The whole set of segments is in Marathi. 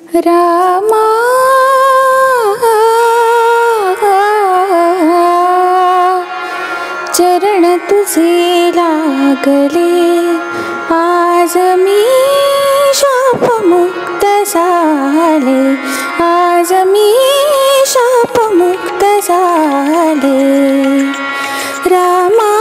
रामा चरण तुझे लागले, आज मी शापमुक्त झाले, आज मी शापमुक्त झाले. रामा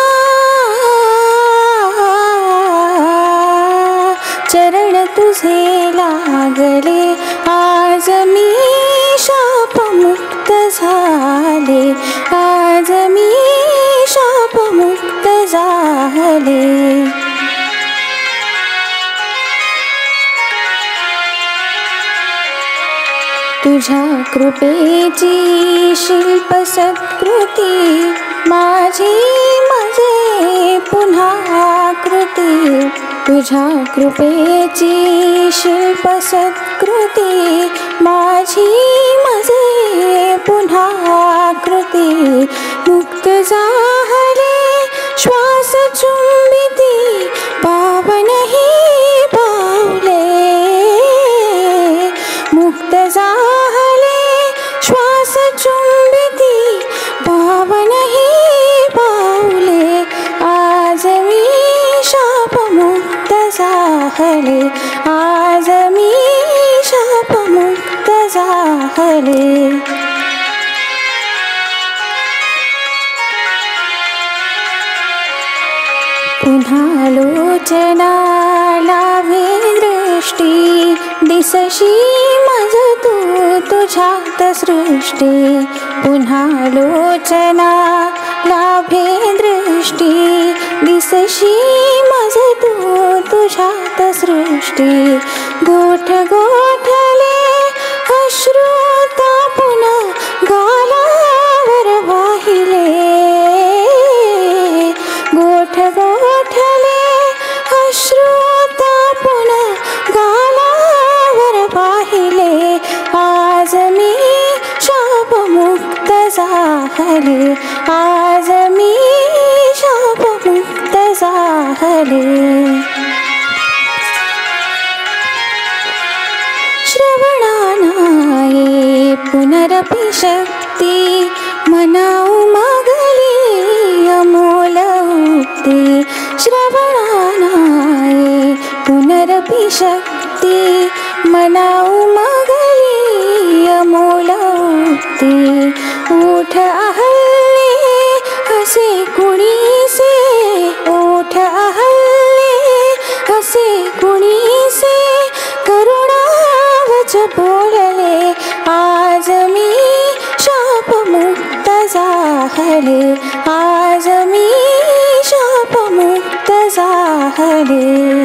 चरण तुझे लागले, आज मी शापमुक्त झाले, आज मी शापमुक्त झाले. तुझ्या कृपेची शिल्प सत्कृती, माझी मजे पुन्हा कृती. तुझ्या कृपेची शिल्प सत्कृती, माझी मजे पुन्हा कृती. मुक्त झाले श्वास चुंबिती, पावन ही पावले. मुक्त झाले श्वास चुंबिती, पावन ही पावले. आज मी शापमुक्त झाले, आज मी शापमुक्त झाले. पुन्हा लोचना लावे दृष्टी, दिसशी मज तू तुझ्यात सृष्टी. पुन्हा लोचना लाभे दृष्टी, दिसशी मज तू तुझ्यात सृष्टी. गोठ गोठले अश्रू तापून गालावर वाहिले. गोठ गोठले अश्रू तापून गालावर वाहिले. आज मी शापमुक्त झाले, आज मी शापमुक्त झाले. श्रवणानाये पुनरपि शक्ती, मना उमगली अमोल उक्ती. श्रवणानाये पुनरपि शक्ती, मना उमगली अमोल उक्ती. ओठ आहल्ले हसे कुणीसे, ओठ आहल्ले हसे कुणीसे. करुणावच बोलले, आज मी शापमुक्त झाले, आज मी शापमुक्त झाले.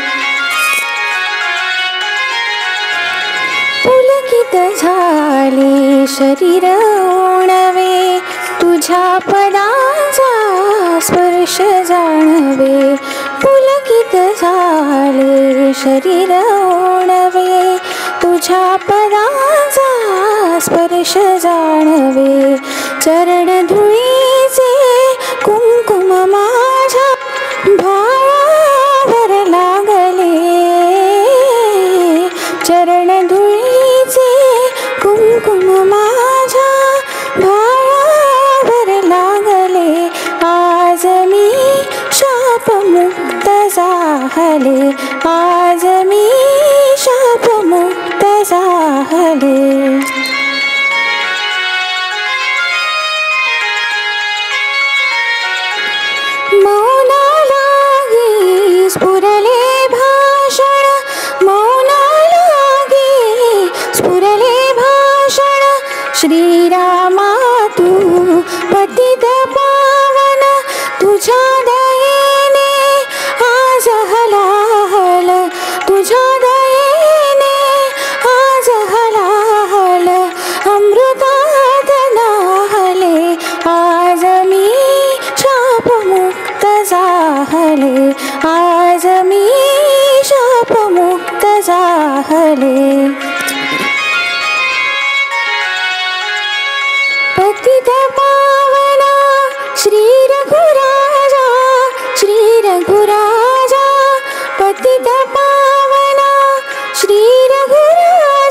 पुलकित झाले शरीर ओणवे, तुझ्या पदांचा स्पर्श जाणवे. पुलकित झाले शरीर ओणवे, तुझ्या पदांचा स्पर्श जाणवे. चरण धुळीचे कुंकुम माझ्या भावावर लागले. चरण धुळीचे कुंकुम माझ्या भावावर लागले. आज मी शापमुक्त झाले, आज मी शापमुक्त झाले. मौना लागी स्फुरले भाषण, मौना लागी स्फुरले भाषण. श्रीरामा तू पतित पावन, तुझ्या दयेने आज हलाहल. तुझ्या दयेने आज हलाहल, अमृतात नाहले. आज मी शापमुक्त झाले, आज मी शापमुक्त झाले. पतित पावना श्री रघुराजा, श्री रघुराजा. पतित पावना श्री रघुराजा,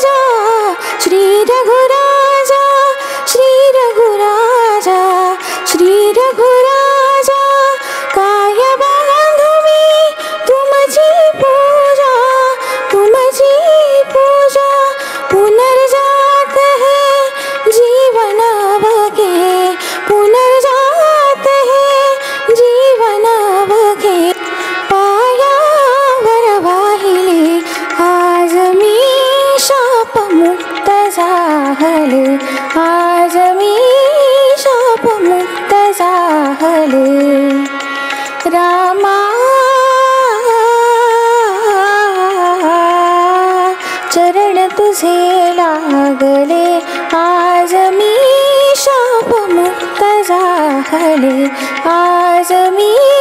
चरण तुझे लागले, आज मी शापमुक्त झाले, आज मी